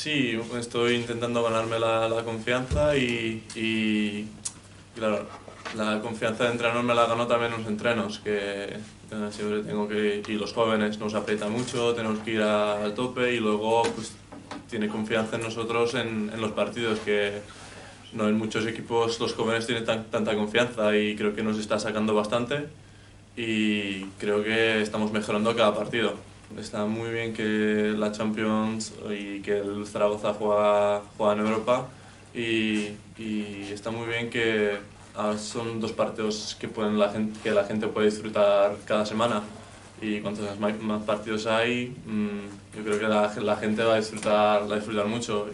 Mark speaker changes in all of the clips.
Speaker 1: Sí, estoy intentando ganarme la confianza claro, la confianza de entrenar me la gano también en los entrenos, que siempre tengo que y los jóvenes nos aprieta mucho, tenemos que ir al tope y luego pues tiene confianza en nosotros en los partidos, que no en muchos equipos los jóvenes tienen tanta confianza y creo que nos está sacando bastante y creo que estamos mejorando cada partido. Está muy bien que la Champions y que el Zaragoza juega en Europa y está muy bien que son dos partidos que la gente puede disfrutar cada semana y cuantos más partidos hay, yo creo que la gente va a disfrutar mucho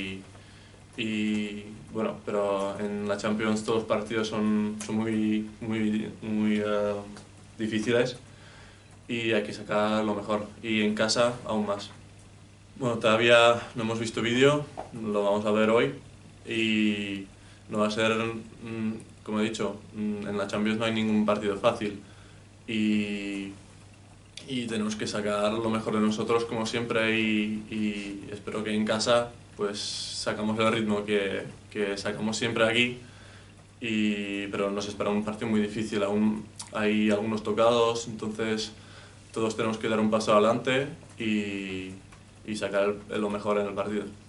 Speaker 1: y bueno, pero en la Champions todos los partidos son muy difíciles y hay que sacar lo mejor. Y en casa aún más. Bueno, todavía no hemos visto vídeo, lo vamos a ver hoy y no va a ser, como he dicho, en la Champions no hay ningún partido fácil y, y tenemos que sacar lo mejor de nosotros como siempre y espero que en casa pues sacamos el ritmo que sacamos siempre aquí pero nos espera un partido muy difícil, aún hay algunos tocados, entonces todos tenemos que dar un paso adelante y sacar lo mejor en el partido.